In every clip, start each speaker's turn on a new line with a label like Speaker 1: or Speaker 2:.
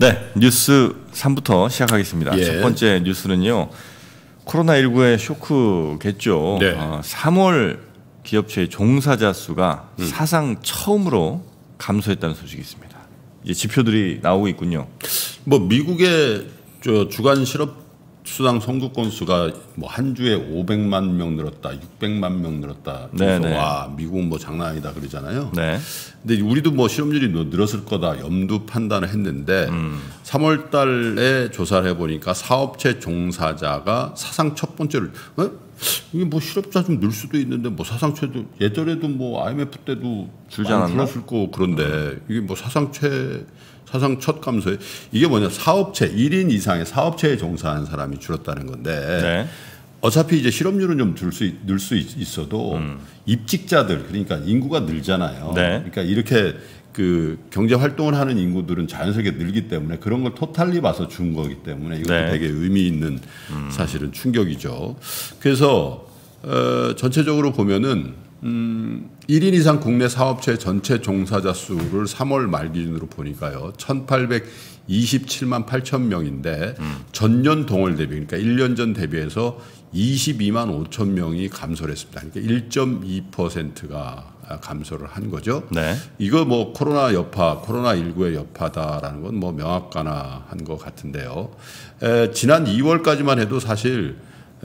Speaker 1: 네, 뉴스 3부터 시작하겠습니다.
Speaker 2: 예.
Speaker 1: 첫 번째 뉴스는요. 코로나19의 쇼크겠죠.
Speaker 2: 네.
Speaker 1: 3월 기업체의 종사자 수가 사상 처음으로 감소했다는 소식이 있습니다. 이제 지표들이 나오고 있군요.
Speaker 2: 뭐 미국의 주간 실업 수당 선고 건수가 뭐 한 주에 500만 명 늘었다, 600만 명 늘었다. 그래서
Speaker 1: 네네.
Speaker 2: 와 미국은 뭐 장난 아니다 그러잖아요.
Speaker 1: 네.
Speaker 2: 근데 우리도 뭐 실업률이 늘었을 거다 염두 판단을 했는데 3월 달에 조사를 해보니까 사업체 종사자가 사상 첫 번째를 이게 뭐 실업자 좀 늘 수도 있는데 뭐 사상 최도 예전에도 뭐 IMF 때도
Speaker 1: 줄지
Speaker 2: 많이
Speaker 1: 않았나?
Speaker 2: 줄었을 거고 그런데 이게 뭐 사상 첫 감소에 이게 뭐냐 사업체 1인 이상의 사업체에 종사하는 사람이 줄었다는 건데
Speaker 1: 네.
Speaker 2: 어차피 이제 실업률은 좀 늘 수 있어도 입직자들 그러니까 인구가 늘잖아요.
Speaker 1: 네.
Speaker 2: 그러니까 이렇게 그 경제 활동을 하는 인구들은 자연스럽게 늘기 때문에 그런 걸 토탈리 봐서 준 거기 때문에 이것도
Speaker 1: 네.
Speaker 2: 되게 의미 있는 사실은 충격이죠. 그래서 전체적으로 보면은 1인 이상 국내 사업체 전체 종사자 수를 3월 말 기준으로 보니까요. 1,827만 8천 명인데 전년 동월 대비 그러니까 1년 전 대비해서 22만 5천 명이 감소를 했습니다. 그러니까 1.2%가 감소를 한 거죠.
Speaker 1: 네.
Speaker 2: 이거 뭐 코로나19의 여파다라는 건 뭐 명확하한 것 같은데요. 지난 2월까지만 해도 사실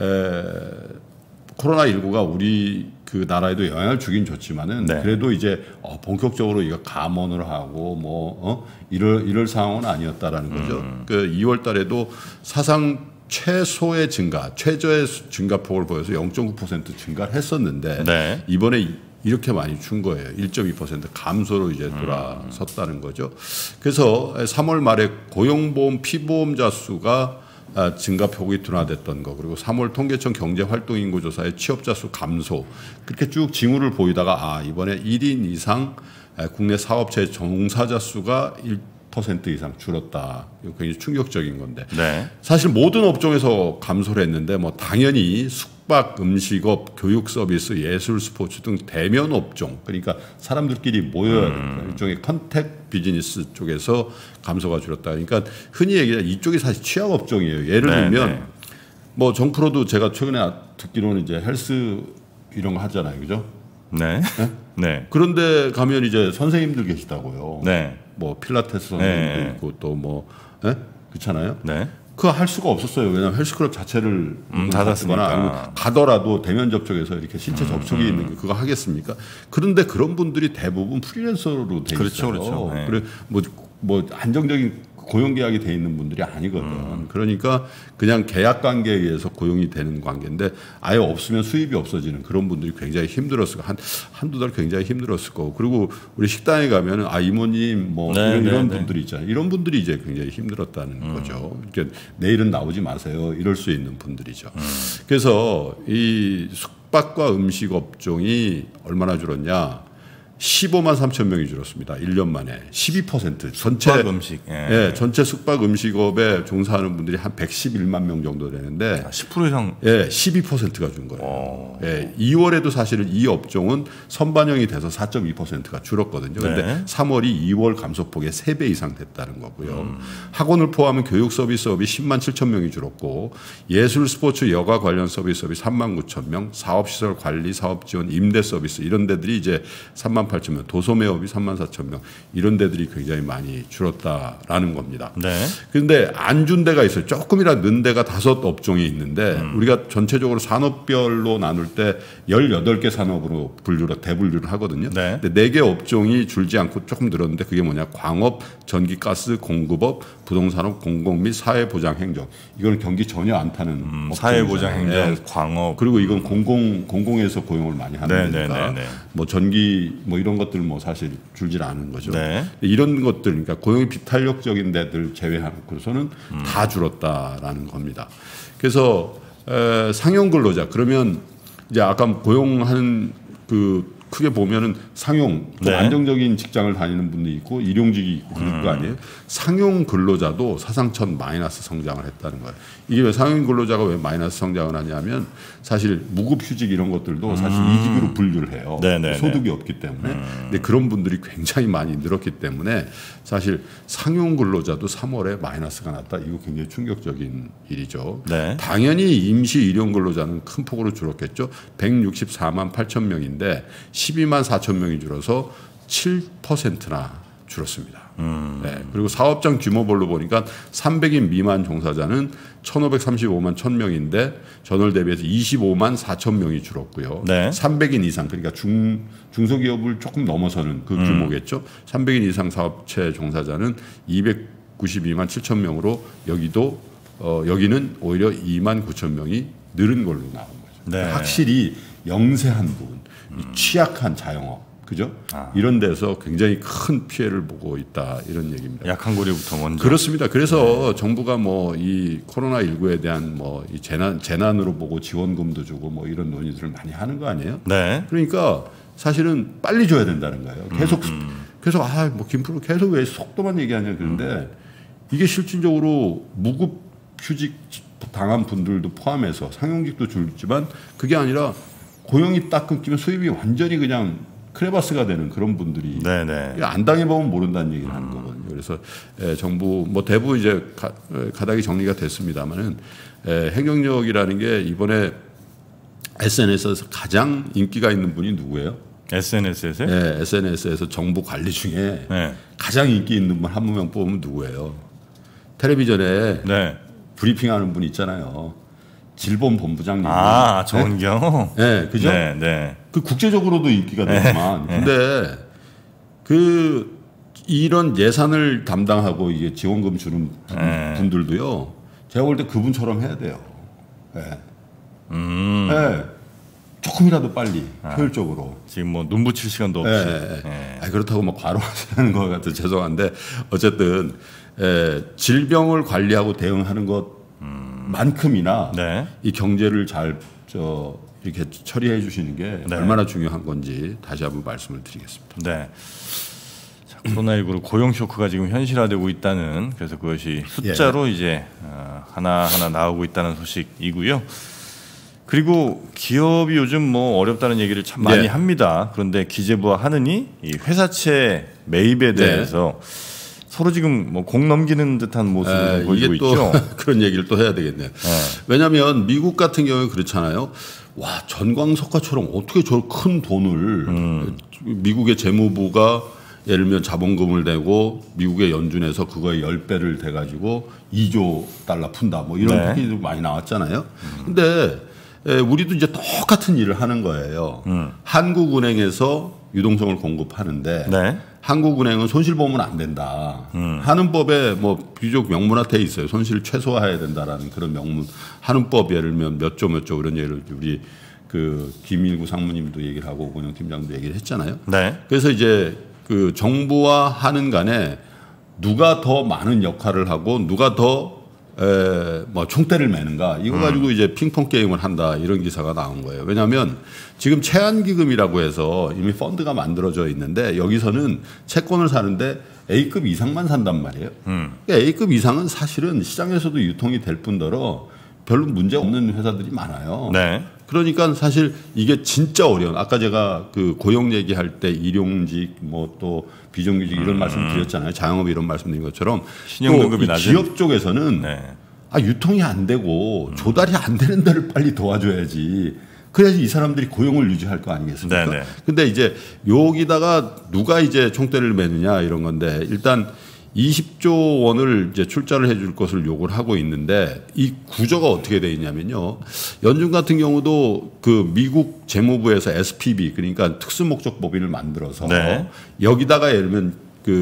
Speaker 2: 코로나19가 우리 그 나라에도 영향을 주긴 줬지만은
Speaker 1: 네.
Speaker 2: 그래도 이제 본격적으로 이거 감원을 하고 뭐 이럴 상황은 아니었다라는 거죠. 그 2월 달에도 사상 최소의 증가, 최저의 증가폭을 보여서 0.9% 증가를 했었는데
Speaker 1: 네.
Speaker 2: 이번에 이렇게 많이 준 거예요. 1.2% 감소로 이제 돌아섰다는 거죠. 그래서 3월 말에 고용보험 피보험자 수가 증가폭이 둔화됐던 거 그리고 3월 통계청 경제활동인구조사의 취업자 수 감소 그렇게 쭉 징후를 보이다가 이번에 1인 이상 국내 사업체 종사자 수가 1% 이상 줄었다. 이거 굉장히 충격적인 건데
Speaker 1: 네.
Speaker 2: 사실 모든 업종에서 감소를 했는데 뭐 당연히 숙박, 음식업, 교육 서비스, 예술, 스포츠 등 대면 업종 그러니까 사람들끼리 모여야 되는 일종의 컨택 비즈니스 쪽에서 감소가 줄었다. 그러니까 흔히 얘기하는 이쪽이 사실 취약 업종이에요. 예를
Speaker 1: 네,
Speaker 2: 들면
Speaker 1: 네.
Speaker 2: 뭐 정프로도 제가 최근에 듣기로는 이제 헬스 이런 거 하잖아요, 그죠?
Speaker 1: 네.
Speaker 2: 네?
Speaker 1: 네.
Speaker 2: 그런데 가면 이제 선생님들 계시다고요.
Speaker 1: 네.
Speaker 2: 뭐 필라테스 선생님도
Speaker 1: 네.
Speaker 2: 있고 또 뭐 그렇잖아요.
Speaker 1: 네.
Speaker 2: 그거 할 수가 없었어요. 왜냐하면 헬스클럽 자체를
Speaker 1: 닫았으니까.
Speaker 2: 아니면 가더라도 대면 접촉에서 이렇게 신체 접촉이 있는 게 그거 하겠습니까? 그런데 그런 분들이 대부분 프리랜서로 돼
Speaker 1: 그렇죠,
Speaker 2: 있어요.
Speaker 1: 그렇죠. 네.
Speaker 2: 그래 뭐 안정적인 고용 계약이 돼 있는 분들이 아니거든. 그러니까 그냥 계약 관계에 의해서 고용이 되는 관계인데 아예 없으면 수입이 없어지는 그런 분들이 굉장히 힘들었을 거 한두 달 굉장히 힘들었을 거고 그리고 우리 식당에 가면은 이모님 뭐
Speaker 1: 네,
Speaker 2: 이런
Speaker 1: 네,
Speaker 2: 분들이 있잖아요. 이런 분들이 이제 굉장히 힘들었다는 거죠. 그러니까 내일은 나오지 마세요. 이럴 수 있는 분들이죠. 그래서 이 숙박과 음식 업종이 얼마나 줄었냐? 15만 3천 명이 줄었습니다. 1년 만에 12% 전체
Speaker 1: 숙박 음식.
Speaker 2: 예, 전체 숙박 음식업에 종사하는 분들이 한 111만 명 정도 되는데
Speaker 1: 10% 이상.
Speaker 2: 예, 12%가 준 거예요. 예, 2월에도 사실은 이 업종은 선반영이 돼서 4.2%가 줄었거든요. 그런데
Speaker 1: 네.
Speaker 2: 3월이 2월 감소폭의 3배 이상 됐다는 거고요. 학원을 포함한 교육 서비스업이 10만 7천 명이 줄었고 예술 스포츠 여가 관련 서비스업이 3만 9천 명, 사업시설 관리 사업 지원 임대 서비스 이런 데들이 이제 3만 8천 명, 도소매업이 3만 4천 명 이런 데들이 굉장히 많이 줄었다라는 겁니다.
Speaker 1: 네.
Speaker 2: 그런데 안 준 데가 있어요. 조금이라도 는 데가 5 업종이 있는데 우리가 전체적으로 산업별로 나눌 때 18개 산업으로 대분류를 하거든요.
Speaker 1: 네.
Speaker 2: 근데 4개 업종이 줄지 않고 조금 늘었는데 그게 뭐냐? 광업, 전기가스, 공급업, 부동산업, 공공 및 사회보장행정. 이거는 경기 전혀 안 타는
Speaker 1: 사회보장행정,
Speaker 2: 예.
Speaker 1: 광업.
Speaker 2: 그리고 이건 공공에서 고용을 많이 하는
Speaker 1: 네,
Speaker 2: 데니까
Speaker 1: 네, 네.
Speaker 2: 뭐 전기 뭐 이런 것들 뭐 사실 줄질 않은 거죠.
Speaker 1: 네.
Speaker 2: 이런 것들 그러니까 고용이 비탄력적인 데들 제외하고서는 다 줄었다라는 겁니다. 그래서 상용 근로자 그러면 이제 아까 고용하는 그 크게 보면은 상용 좀
Speaker 1: 네.
Speaker 2: 안정적인 직장을 다니는 분도 있고 일용직이 있고 그럴 거 아니에요. 상용 근로자도 사상 첫 마이너스 성장을 했다는 거예요. 이게 왜 상용 근로자가 왜 마이너스 성장을 하냐면 사실 무급휴직 이런 것들도 사실 이직으로 분류를 해요. 소득이 없기 때문에. 근데 그런 분들이 굉장히 많이 늘었기 때문에 사실 상용 근로자도 3월에 마이너스가 났다. 이거 굉장히 충격적인 일이죠.
Speaker 1: 네.
Speaker 2: 당연히 임시 일용 근로자는 큰 폭으로 줄었겠죠. 164만 8천 명인데 12만 4천 명이 줄어서 7%나 줄었습니다. 네. 그리고 사업장 규모별로 보니까 300인 미만 종사자는 1,535만 1,000명인데 전월 대비해서 25만 4천 명이 줄었고요.
Speaker 1: 네.
Speaker 2: 300인 이상 그러니까 중소기업을 조금 넘어서는 그 규모겠죠. 300인 이상 사업체 종사자는 292만 7천 명으로 여기는 오히려 2만 9천 명이 늘은 걸로 나온 거죠.
Speaker 1: 네.
Speaker 2: 확실히 영세한 부분, 취약한 자영업, 그죠? 이런 데서 굉장히 큰 피해를 보고 있다 이런 얘기입니다.
Speaker 1: 약한 고리부터 먼저.
Speaker 2: 그렇습니다. 그래서 정부가 뭐 이 코로나 19에 대한 뭐 이 재난으로 보고 지원금도 주고 뭐 이런 논의들을 많이 하는 거 아니에요?
Speaker 1: 네.
Speaker 2: 그러니까 사실은 빨리 줘야 된다는 거예요. 계속 뭐 김프로 계속 왜 속도만 얘기하냐 그런데 이게 실질적으로 무급 휴직 당한 분들도 포함해서 상용직도 줄지만 그게 아니라 고용이 딱 끊기면 수입이 완전히 그냥 크레바스가 되는 그런 분들이 안 당해보면 모른다는 얘기를 하는 거거든요. 그래서 정부 뭐 대부분 이제 가닥이 정리가 됐습니다만은 행정력이라는 게 이번에 SNS에서 가장 인기가 있는 분이 누구예요?
Speaker 1: SNS에서요?
Speaker 2: 네, SNS에서 정부 관리 중에 가장 인기 있는 분 한 명 뽑으면 누구예요? 텔레비전에 브리핑하는 분 있잖아요. 질본 본부장님.
Speaker 1: 정은경.
Speaker 2: 네, 그죠?
Speaker 1: 네.
Speaker 2: 그 국제적으로도 인기가 되지만, 근데 이런 예산을 담당하고 이게 지원금 주는 분들도요. 제가 볼 때 그분처럼 해야 돼요. 조금이라도 빨리 효율적으로.
Speaker 1: 지금 뭐 눈 붙일 시간도 없이.
Speaker 2: 그렇다고 뭐 과로하시는 것 같아 죄송한데 어쨌든 질병을 관리하고 대응하는 것만큼이나 이 경제를 잘 이렇게 처리해 주시는 게 얼마나 중요한 건지 다시 한번 말씀을 드리겠습니다.
Speaker 1: 네. 자, 코로나19로 고용 쇼크가 지금 현실화되고 있다는 그래서 그것이 숫자로 이제 하나하나 나오고 있다는 소식이고요. 그리고 기업이 요즘 뭐 어렵다는 얘기를 참 많이 합니다. 그런데 기재부와 하느니 이 회사채 매입에 대해서 서로 지금 뭐 공 넘기는 듯한 모습을 보이고 있죠.
Speaker 2: 그런 얘기를 또 해야 되겠네요. 왜냐하면 미국 같은 경우에 그렇잖아요. 와 전광석화처럼 어떻게 저 큰 돈을 미국의 재무부가 예를 들면 자본금을 내고 미국의 연준에서 그거에 10배를 대가지고 2조 달러 푼다 뭐 이런 얘기도 많이 나왔잖아요. 근데 우리도 이제 똑같은 일을 하는 거예요. 한국은행에서 유동성을 공급하는데 한국은행은 손실 보면 안 된다 하는 법에 뭐 비교적 명문화돼 있어요. 손실을 최소화해야 된다라는 그런 명문 하는 법 예를 들면 몇 조 이런 예를 우리 그 김일구 상무님도 얘기를 하고 오건영 팀장도 얘기를 했잖아요. 그래서 이제 그 정부와 하는 간에 누가 더 많은 역할을 하고 누가 더 뭐 총대를 매는가 이거 가지고 이제 핑퐁 게임을 한다 이런 기사가 나온 거예요. 왜냐하면 지금 채안기금이라고 해서 이미 펀드가 만들어져 있는데 여기서는 채권을 사는데 A급 이상만 산단 말이에요. 그러니까 A급 이상은 사실은 시장에서도 유통이 될 뿐더러 별로 문제 없는 회사들이 많아요. 그러니까 사실 이게 진짜 어려운. 아까 제가 그 고용 얘기할 때 일용직 뭐 또 비정규직 이런 말씀 드렸잖아요. 자영업 이런 말씀드린 것처럼
Speaker 1: 신용등급이 낮은
Speaker 2: 기업 쪽에서는 유통이 안 되고 조달이 안 되는 데를 빨리 도와줘야지. 그래야지 이 사람들이 고용을 유지할 거 아니겠습니까? 근데 이제 여기다가 누가 이제 총대를 매느냐 이런 건데 일단 20조 원을 이제 출자를 해줄 것을 요구를 하고 있는데 이 구조가 어떻게 돼 있냐면요. 연준 같은 경우도 그 미국 재무부에서 SPB 그러니까 특수목적법인을 만들어서 여기다가 예를 들면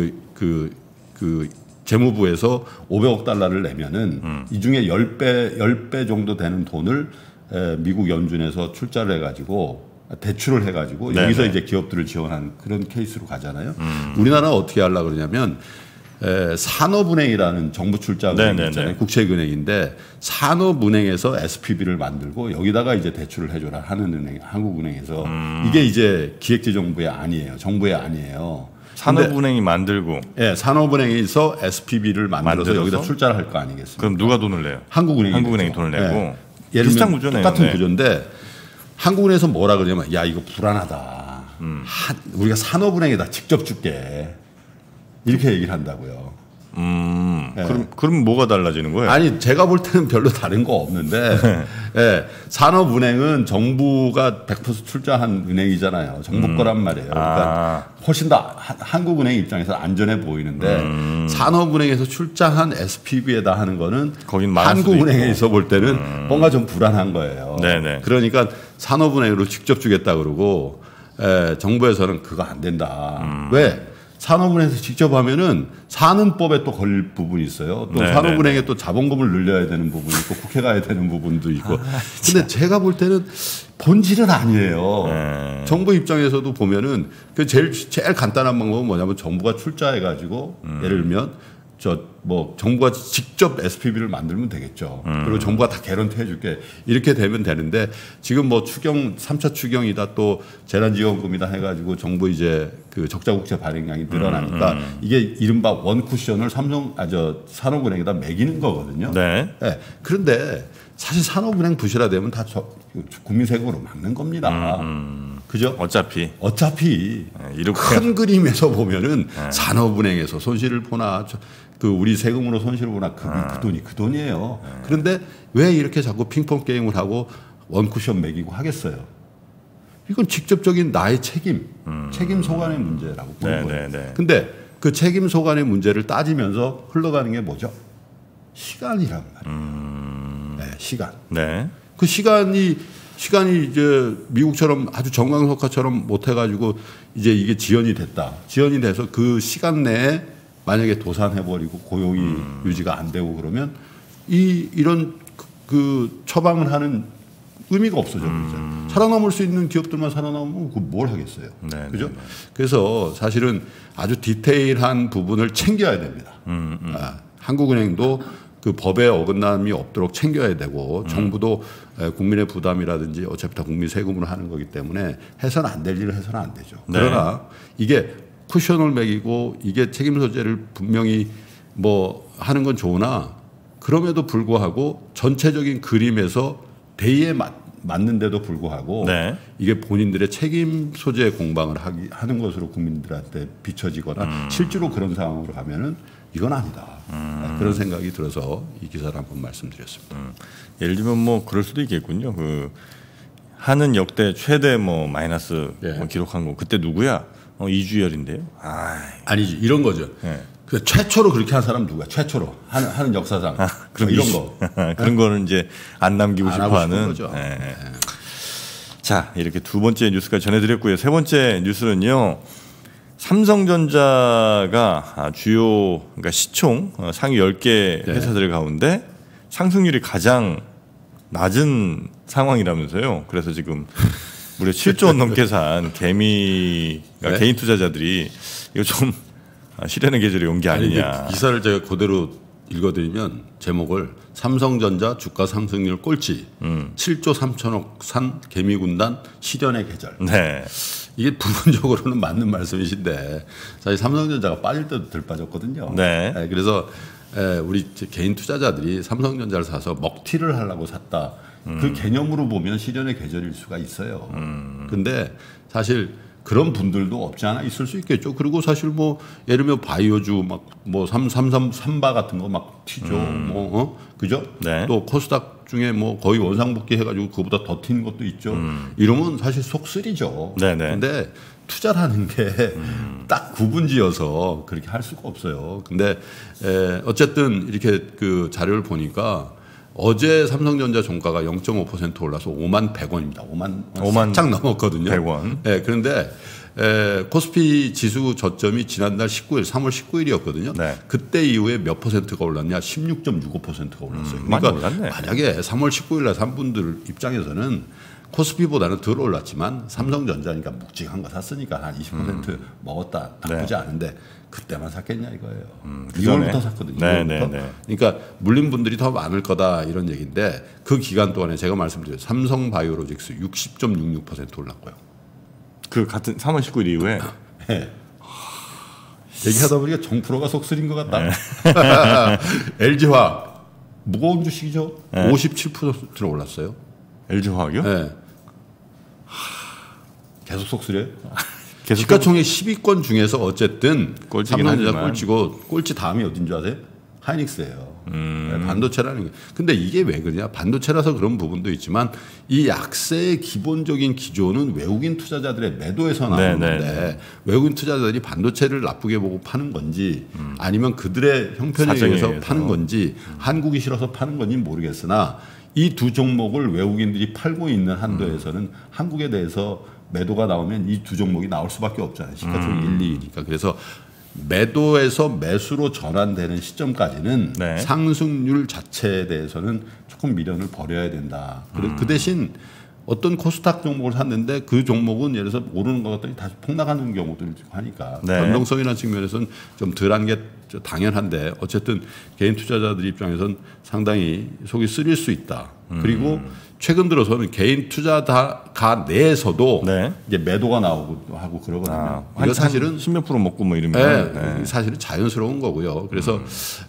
Speaker 2: 그 재무부에서 500억 달러를 내면은 이 중에 10배 정도 되는 돈을 미국 연준에서 출자를 해가지고 대출을 해가지고 여기서 이제 기업들을 지원하는 그런 케이스로 가잖아요. 우리나라가 어떻게 하려고 그러냐면 산업은행이라는 정부 출자은행 있잖아요. 국책은행인데 산업은행에서 SPV를 만들고 여기다가 이제 대출을 해줘라 하는 은행, 한국은행에서 이게 이제 기획재정부의 안이에요. 정부의 안이에요.
Speaker 1: 산업은행이 만들고.
Speaker 2: 예, 산업은행에서 SPV를 만들어서 여기다 출자를 할 거 아니겠습니까?
Speaker 1: 그럼 누가 돈을 내요?
Speaker 2: 한국은행이
Speaker 1: 돈을 내고.
Speaker 2: 예.
Speaker 1: 비슷한 구조네요.
Speaker 2: 똑같은 구조인데 한국은행에서 뭐라 그러냐면 야 이거 불안하다. 우리가 산업은행에다 직접 줄게. 이렇게 얘기를 한다고요.
Speaker 1: 네. 그럼 뭐가 달라지는 거예요?
Speaker 2: 아니 제가 볼 때는 별로 다른 거 없는데 네, 산업은행은 정부가 100% 출자한 은행이잖아요. 정부 거란 말이에요. 그러니까 훨씬 더 한국은행 입장에서 안전해 보이는데 산업은행에서 출자한 SPV에다 하는 거는 한국은행에서 볼 때는 뭔가 좀 불안한 거예요.
Speaker 1: 네네.
Speaker 2: 그러니까 산업은행으로 직접 주겠다 그러고 정부에서는 그거 안 된다. 왜? 산업은행에서 직접 하면은 사는법에 또 걸릴 부분이 있어요. 또 산업은행에 또 자본금을 늘려야 되는 부분이 있고 국회 가야 되는 부분도 있고. 근데 제가 볼 때는 본질은 아니에요. 정부 입장에서도 보면은 그 제일 간단한 방법은 뭐냐면 정부가 출자해 가지고 예를 들면 정부가 직접 SPV를 만들면 되겠죠. 그리고 정부가 다 개런티 해줄게. 이렇게 되면 되는데 지금 3차 추경이다 또 재난지원금이다 해가지고 정부 이제 그 적자국채 발행량이 늘어나니까 이게 이른바 원쿠션을 산업은행에다 매기는 거거든요.
Speaker 1: 네.
Speaker 2: 네. 그런데 사실 산업은행 부실화되면 다 국민 세금으로 막는 겁니다. 그죠?
Speaker 1: 어차피
Speaker 2: 큰 그림에서 보면은 산업은행에서 손실을 보나 그 우리 세금으로 손실을 보나 그 돈이에요. 그런데 왜 이렇게 자꾸 핑퐁 게임을 하고 원쿠션 매기고 하겠어요? 이건 직접적인 나의 책임 소관의 문제라고 보는 거예요. 근데 그 책임 소관의 문제를 따지면서 흘러가는 게 뭐죠? 시간이란 말이에요. 네, 시간.
Speaker 1: 네.
Speaker 2: 그 시간이 이제 미국처럼 아주 정강석화처럼 못해가지고 이제 이게 지연이 됐다. 지연이 돼서 그 시간 내에 만약에 도산해버리고 고용이 유지가 안 되고 그러면 이런 그 처방을 하는 의미가 없어져 버리죠. 살아남을 수 있는 기업들만 살아남으면 그 뭘 하겠어요. 그죠? 그래서 사실은 아주 디테일한 부분을 챙겨야 됩니다. 한국은행도 그 법에 어긋남이 없도록 챙겨야 되고 정부도 국민의 부담이라든지 어차피 다 국민 세금으로 하는 거기 때문에 해서는 안 될 일을 해서는 안 되죠. 그러나 이게 쿠션을 매기고 이게 책임 소재를 분명히 하는 건 좋으나 그럼에도 불구하고 전체적인 그림에서 대의에 맞는데도 불구하고 이게 본인들의 책임 소재 공방을 하는 것으로 국민들한테 비춰지거나 실제로 그런 상황으로 가면은 이건 아니다. 그런 생각이 들어서 이 기사를 한번 말씀드렸습니다.
Speaker 1: 예를 들면 그럴 수도 있겠군요. 하는 역대 최대 마이너스 기록한 거 그때 누구야? 이주열인데요.
Speaker 2: 아니지 이런 거죠. 그 최초로 그렇게 한 사람 누구야? 최초로 하는 역사상
Speaker 1: 그럼
Speaker 2: 이런 거
Speaker 1: 그런 거는 이제 안 남기고 싶어하는
Speaker 2: 거죠.
Speaker 1: 자 이렇게 두 번째 뉴스까지 전해드렸고요. 세 번째 뉴스는요. 삼성전자가 주요 그러니까 시총 상위 10개 회사들 가운데 상승률이 가장 낮은 상황이라면서요. 그래서 지금 무려 7조 원 넘게 산 개미가 개인 투자자들이 이거 좀 실현의 계절에 온 게 아니냐.
Speaker 2: 기사를 제가 그대로 읽어드리면 제목을 삼성전자 주가 상승률 꼴찌 7조 3천억 산 개미군단 실현의 계절.
Speaker 1: 네.
Speaker 2: 이게 부분적으로는 맞는 말씀이신데 사실 삼성전자가 빠질 때도 덜 빠졌거든요.
Speaker 1: 네.
Speaker 2: 그래서 우리 개인 투자자들이 삼성전자를 사서 먹튀를 하려고 샀다. 그 개념으로 보면 실현의 계절일 수가 있어요. 근데 사실 그런 분들도 없지 않아 있을 수 있겠죠. 그리고 사실 예를 들면 바이오주 삼바 같은 거 막 튀죠. 그죠?
Speaker 1: 네.
Speaker 2: 또 코스닥 중에 거의 원상복귀 해가지고 그보다 더 튀는 것도 있죠. 이러면 사실 속쓰리죠.
Speaker 1: 네네.
Speaker 2: 근데 투자라는 게 딱 구분지어서 그렇게 할 수가 없어요. 근데 어쨌든 이렇게 그 자료를 보니까 어제 삼성전자 종가가 0.5% 올라서 5만 100원입니다. 5만 살짝 넘었거든요.
Speaker 1: 100원.
Speaker 2: 네, 그런데 코스피 지수 저점이 지난달 19일, 3월 19일이었거든요.
Speaker 1: 네.
Speaker 2: 그때 이후에 몇 퍼센트가 올랐냐? 16.65%가 올랐어요. 그러니까
Speaker 1: 많이 올랐네.
Speaker 2: 만약에 3월 19일 날 산 분들 입장에서는 코스피보다는 덜 올랐지만 삼성전자니까 묵직한 거 샀으니까 한 20% 먹었다. 나쁘지 않은데 그때만 샀겠냐 이거예요. 2월부터 샀거든요. 2월부터. 그러니까 물린 분들이 더 많을 거다 이런 얘기인데 그 기간 동안에 제가 말씀드린 삼성바이오로직스 60.66% 올랐고요.
Speaker 1: 그 같은 3월 19일 이후에
Speaker 2: 네. 얘기하다 보니까 정프로가 속쓰린 것 같다. 네. LG화학 무거운 주식이죠. 네. 57%로 올랐어요.
Speaker 1: LG화학이요?
Speaker 2: 네. 계속 속쓰려요. 시가총액 10위권 중에서 어쨌든 삼성전자 꼴찌고 꼴찌 다음이 어딘 줄 아세요? 하이닉스예요. 네, 반도체라는 게. 근데 이게 왜 그러냐? 반도체라서 그런 부분도 있지만 이 약세의 기본적인 기조는 외국인 투자자들의 매도에서 나오는 건데 외국인 투자자들이 반도체를 나쁘게 보고 파는 건지 아니면 그들의 형편에 의해서 파는 건지 한국이 싫어서 파는 건지 모르겠으나 이 두 종목을 외국인들이 팔고 있는 한도에서는 한국에 대해서 매도가 나오면 이 두 종목이 나올 수밖에 없잖아요. 시가총액 1, 2위니까. 그래서 매도에서 매수로 전환되는 시점까지는 네. 상승률 자체에 대해서는 조금 미련을 버려야 된다. 그 대신 어떤 코스닥 종목을 샀는데 그 종목은 예를 들어서 오르는 것 같더니 다시 폭락하는 경우도 있고 하니까 네. 변동성이라는 측면에서는 좀 덜한 게 당연한데 어쨌든 개인 투자자들 입장에서는 상당히 속이 쓰릴 수 있다. 그리고 최근 들어서는 개인 투자가 내에서도 네. 이제 매도가 나오고 하고 그러거든요.
Speaker 1: 이거 사실은 10몇 프로 먹고 뭐 이러면
Speaker 2: 네. 사실은 자연스러운 거고요. 그래서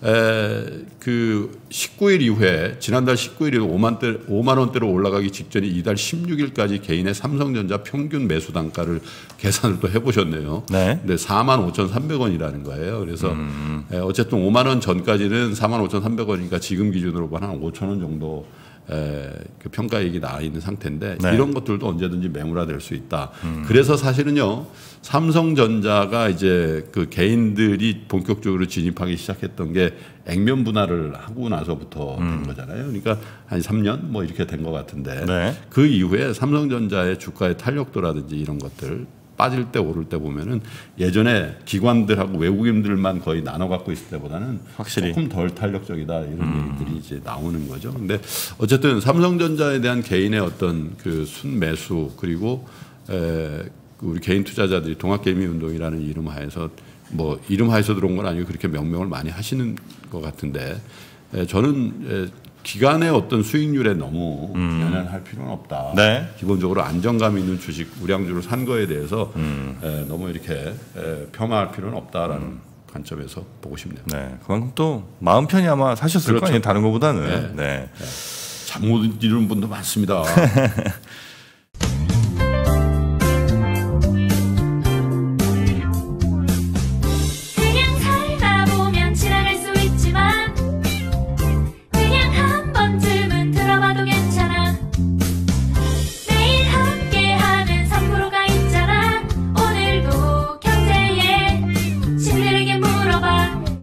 Speaker 2: 그 19일 이후에 지난달 19일 이후 5만 원대로 올라가기 직전에 이달 16일까지 개인의 삼성전자 평균 매수 단가를 계산을 또 해보셨네요. 네. 근데 45,300원이라는 거예요. 그래서 어쨌든 5만 원 전까지는 45,300원이니까 지금 기준으로 보면 한 5천 원 정도 그 평가액이 나와 있는 상태인데 네. 이런 것들도 언제든지 매물화될 수 있다. 그래서 사실은요 삼성전자가 이제 그 개인들이 본격적으로 진입하기 시작했던 게 액면 분할을 하고 나서부터 된 거잖아요. 그러니까 한 3년 뭐 이렇게 된 것 같은데 네. 그 이후에 삼성전자의 주가의 탄력도라든지 이런 것들 빠질 때 오를 때 보면은 예전에 기관들하고 외국인들만 거의 나눠 갖고 있을 때보다는 확실히 조금 덜 탄력적이다 이런 얘기들이 이제 나오는 거죠. 근데 어쨌든 삼성전자에 대한 개인의 어떤 그 순매수 그리고 우리 개인 투자자들이 동학개미운동이라는 이름 하에서 뭐 이름 하에서 들어온 건 아니고 그렇게 명명을 많이 하시는 것 같은데 저는 기간의 어떤 수익률에 너무 연연할 필요는 없다. 네. 기본적으로 안정감 있는 주식 우량주를 산 거에 대해서 너무 이렇게 폄하할 필요는 없다라는 관점에서 보고 싶네요.
Speaker 1: 네. 그만큼 또 마음 편히 아마 사셨을 그렇죠. 거 아니에요. 다른 것보다는. 네. 네.
Speaker 2: 잠 못 이루는 분도 많습니다.